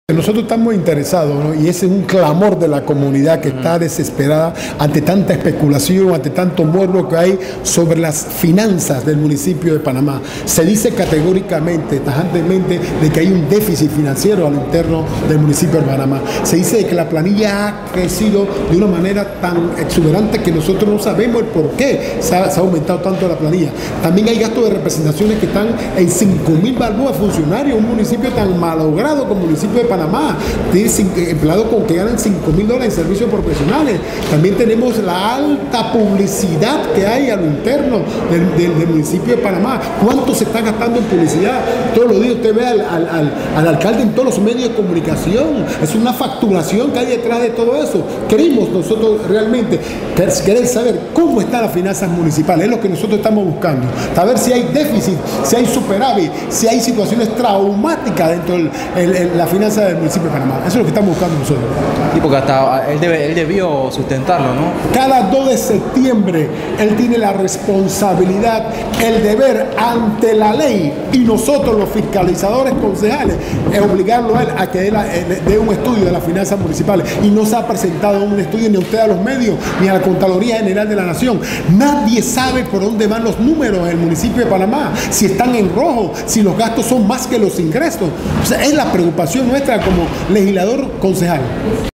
Nosotros estamos interesados, ¿no? Y ese es un clamor de la comunidad que está desesperada ante tanta especulación, ante tanto morbo que hay sobre las finanzas del municipio de Panamá. Se dice categóricamente, tajantemente, de que hay un déficit financiero a lo interno del municipio de Panamá. Se dice de que la planilla ha crecido de una manera tan exuberante que nosotros no sabemos el por qué se ha aumentado tanto la planilla. También hay gastos de representaciones que están en 5.000 balboas funcionarios, un municipio tan malogrado como el municipio de Panamá. Tiene empleados con que ganan $5.000 en servicios profesionales. También tenemos la alta publicidad que hay a lo interno del municipio de Panamá. ¿Cuánto se está gastando en publicidad? Todos los días usted ve al alcalde en todos los medios de comunicación. Es una facturación que hay detrás de todo eso. Queremos nosotros realmente querer saber cómo están las finanzas municipales. Es lo que nosotros estamos buscando. Saber si hay déficit, si hay superávit, si hay situaciones traumáticas dentro de la finanza del municipio de Panamá. Eso es lo que estamos buscando nosotros. Y porque hasta él debió sustentarlo, ¿no? Cada 2 de septiembre él tiene la responsabilidad, el deber ante la ley, y nosotros los fiscalizadores concejales es obligarlo a él a que dé un estudio de las finanzas municipales, y no se ha presentado un estudio ni a usted, a los medios, ni a la Contraloría General de la Nación. Nadie sabe por dónde van los números en el municipio de Panamá, si están en rojo, si los gastos son más que los ingresos. O sea, es la preocupación nuestra como legislador concejal.